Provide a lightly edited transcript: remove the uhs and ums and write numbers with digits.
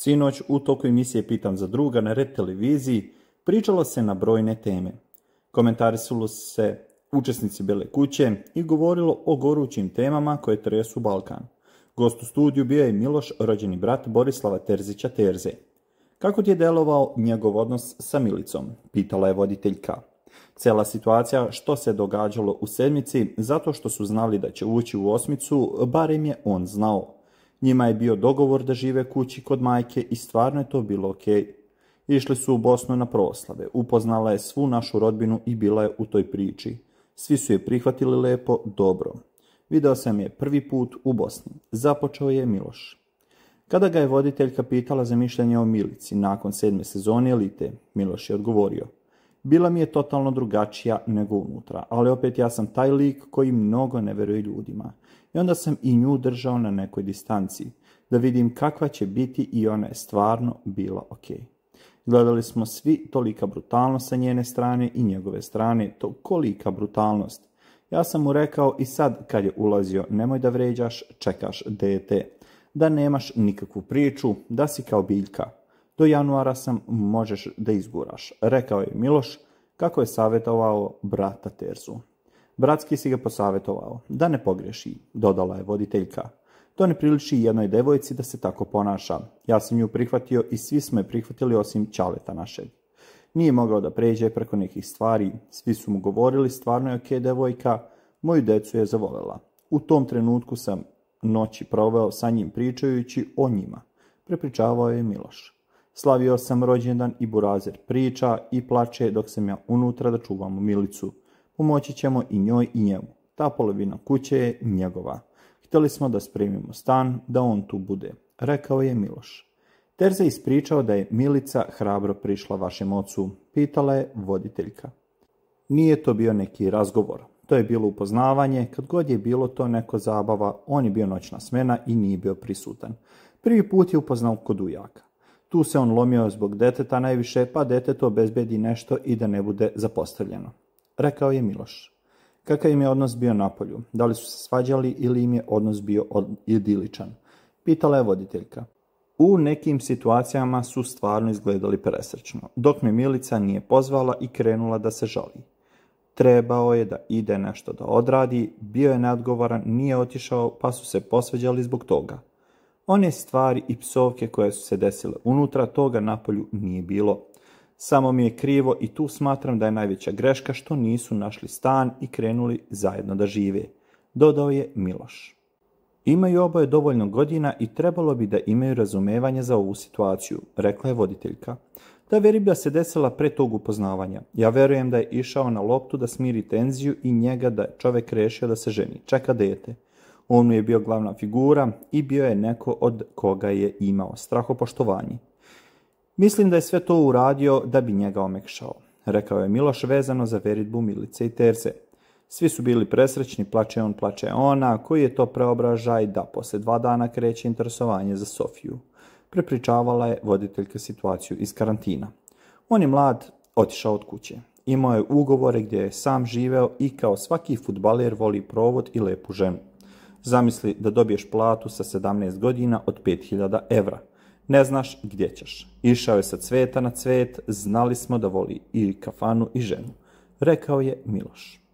Sinoć u toku emisije Pitam za druga na Red televiziji pričalo se na brojne teme. Komentarisalo se učesnici Bele kuće i govorilo o gorućim temama koje tresu Balkan. Gost u studiju bio je Miloš, rođeni brat Borislava Terzića Terze. Kako ti je delovao njegov odnos sa Milicom? Pitala je voditeljka. Cijela situacija što se događalo u sedmici, zato što su znali da će ući u osmicu, barem je on znao. Njima je bio dogovor da žive kući kod majke i stvarno je to bilo okej. Išli su u Bosnu na proslave, upoznala je svu našu rodbinu i bila je u toj priči. Svi su je prihvatili lepo, dobro. Video sam je prvi put u Bosni. Započeo je Miloš. Kada ga je voditeljka pitala za mišljenje o Milici nakon 7. sezone Elite, Miloš je odgovorio: bila mi je totalno drugačija nego unutra, ali opet ja sam taj lik koji mnogo ne veruje ljudima. I onda sam i nju držao na nekoj distanci, da vidim kakva će biti i ona je stvarno bila okej. Gledali smo svi tolika brutalnost sa njene strane i njegove strane, to kolika brutalnost. Ja sam mu rekao i sad kad je ulazio, nemoj da vređaš, čekaš dete, da nemaš nikakvu priču, da si kao biljka. Do januara možeš da izguraš, rekao je Miloš kako je savjetovao brata Terzu. Bratski si ga posavjetovao, da ne pogreši, dodala je voditeljka. To ne priliči jednoj devojci da se tako ponaša. Ja sam nju prihvatio i svi smo je prihvatili osim Ćaleta našeg. Nije mogao da pređe preko nekih stvari, svi su mu govorili stvarno je okej devojka, moju decu je zavolela. U tom trenutku sam noći proveo sa njim pričajući o njima, prepričavao je Miloš. Slavio sam rođendan i Burazer priča i plače dok sam ja unutra da čuvamo Milicu. Pomoći ćemo i njoj i njemu. Ta polovina kuće je njegova. Htjeli smo da spremimo stan, da on tu bude, rekao je Miloš. Terza je ispričao da je Milica hrabro prišla vašem ocu, pitala je voditeljka. Nije to bio neki razgovor, to je bilo upoznavanje, kad god je bilo to neko zabava, on je bio noćna smena i nije bio prisutan. Prvi put je upoznao kod ujaka. Tu se on lomio zbog deteta najviše, pa detetu obezbedi nešto i da ne bude zapostavljeno, rekao je Miloš. Kakav im je odnos bio napolju? Da li su se svađali ili im je odnos bio idiličan? Pitala je voditeljka. U nekim situacijama su stvarno izgledali presrećno, dok me Milica nije pozvala i krenula da se žali. Trebao je da ide nešto da odradi, bio je neodgovoran, nije otišao, pa su se posvađali zbog toga. One stvari i psovke koje su se desile unutra, toga napolju nije bilo. Samo mi je krivo i tu smatram da je najveća greška što nisu našli stan i krenuli zajedno da žive, dodao je Miloš. Imaju oboje dovoljno godina i trebalo bi da imaju razumevanje za ovu situaciju, rekla je voditeljka. Ta veribija se desila pre tog upoznavanja. Ja verujem da je išao na loptu da smiri tenziju i njega da je čovek rešio da se ženi, čeka dete. On mu je bio glavna figura i bio je neko od koga je imao strahopoštovanje. Mislim da je sve to uradio da bi njega omekšao, rekao je Miloš vezano za veridbu Milice i Terze. Svi su bili presrećni, plače on, plače ona, koji je to preobražaj da posle 2 dana kreće interesovanje za Sofiju. Prepričavala je voditeljka situaciju iz karantina. On je mlad, otišao od kuće. Imao je ugovore gdje je sam živeo i kao svaki fudbaler voli provod i lepu ženu. Zamisli da dobiješ platu sa 17 godina od 5000 evra. Ne znaš gdje ćeš. Išao je sa cveta na cvet, znali smo da voli i kafanu i ženu, rekao je Miloš.